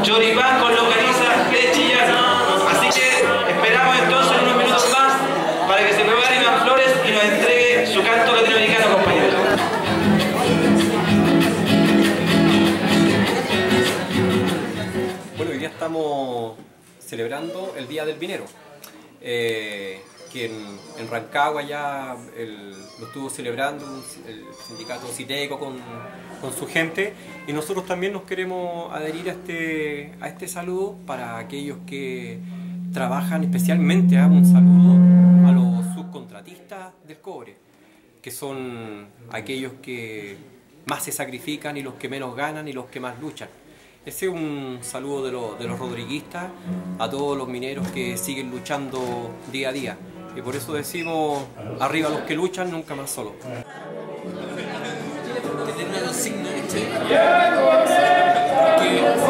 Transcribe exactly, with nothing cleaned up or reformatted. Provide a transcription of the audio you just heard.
choripán con longaniza de Chillán. Así que esperamos entonces unos minutos más para que se prepare Iván Flores y nos entregue su canto latinoamericano, compañeros. Bueno, hoy día estamos celebrando el Día del Vinero, eh, que en, en Rancagua ya el, lo estuvo celebrando el sindicato Citeco con, con su gente, y nosotros también nos queremos adherir a este, a este saludo para aquellos que trabajan especialmente. ¿eh? Un saludo a los subcontratistas del cobre, que son aquellos que más se sacrifican y los que menos ganan y los que más luchan. Ese es un saludo de, lo, de los rodriguistas a todos los mineros que siguen luchando día a día. Y por eso decimos, arriba los que luchan, nunca más solos. Que tiene una consigna, ¿cachai? Que